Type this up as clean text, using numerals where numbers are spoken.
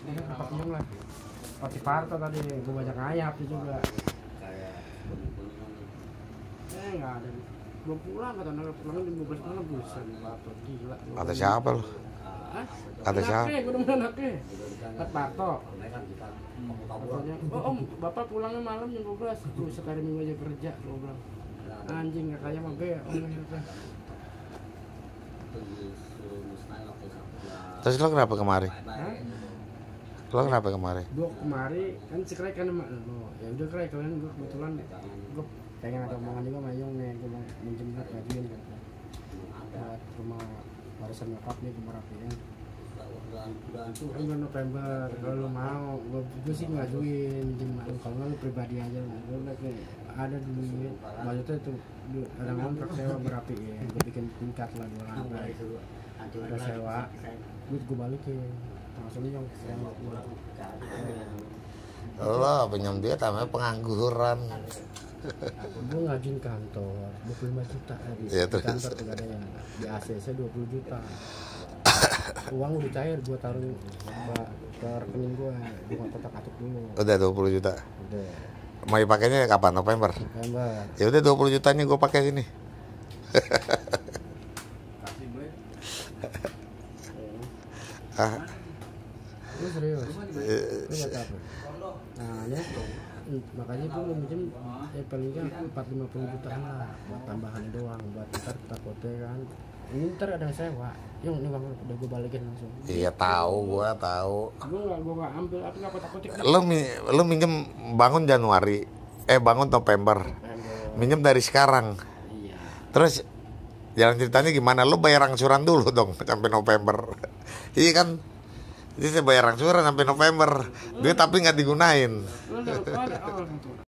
Ini kan tempat minum lah. Seperti Parto tadi, gue banyak ngayap juga. Nggak ada. Belum pulang kata anak, pulangnya jam 12 malam busan. Parto gila. Kata siapa lu? Hah? Kata siapa? Gue udah anaknya. Kata Parto. Katanya, oh om, bapak pulangnya malam jam 12. Gue sekali minggu aja kerja, gue bilang. Anjing katanya mah be, om katanya. Terus lo kenapa kemari? Hah? Lo kenapa kemari? Gue kemari kan si Krek kan emak lo. Ya udah Krek, kalian gue kebetulan gue pengen ada omongan juga sama Yung nih, gue mau minjem duit ngajuin kan. Buat rumah warisan nyokap nih gue mau rapiin. Itu kan bulan November, kalau lo mau, gue sih ngajuin minjem malu, kalau nggak lo pribadi aja. Gue udah kayak ada duit, maksudnya tuh ada ngontrak sewa berapiin, gue bikin tingkat lah 2 lantai. Udah sewa, duit gue balikin. Langsung Yung Lo pinjam duit namanya pengangguran. gue ngajuin kantor 25 juta tadi. Ya, di kantor tuh ada yang di ACC 20 juta. Uang udah cair, gue taruh ke rekening gue nggak kotak-katuk dulu. Udah 20 juta. Udah Mau dipakainya kapan? November. November. Ya udah 20 jutanya gue pakai sini. Ah, Lu serius? Lu kata apa? Nah ya, makanya gue mau minjem ya paling kan 4-50 jutaan lah buat tambahan doang, buat ntar takutnya kan ini ntar ada yang sewa. Yung ini bang udah gue balikin langsung. iya tahu, gue tahu. Gue nggak ambil, apa nggak kotak-kotik. Lo minjem bangun Januari, bangun November. Minjem dari sekarang. Iya. Terus jalan ceritanya gimana? Lo bayar angsuran dulu dong sampai November. Iya kan? Jadi saya bayar angsuran sampai November. Duit tapi nggak digunain. Lu ada awal